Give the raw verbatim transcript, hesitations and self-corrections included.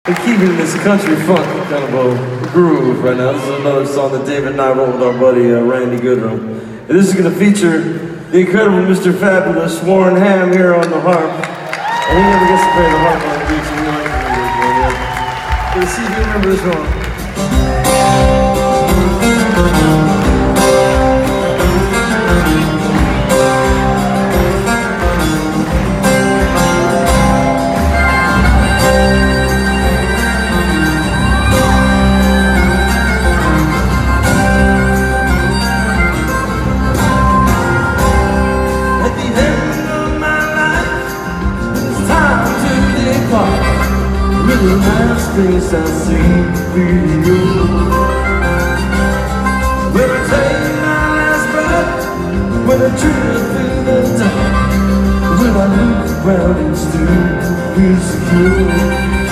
We're keeping this country funk kind of a groove right now. This is another song that David and I wrote with our buddy uh, Randy Goodrum. And this is going to feature the incredible Mister Fabulous Warren Ham here on the harp. And he never gets to play the harp on the beach, so we like to do this one. Let's see if you remember this one. The last face I see for you. When I take my last breath, when I drift through the dark, when I look around and still feel secure.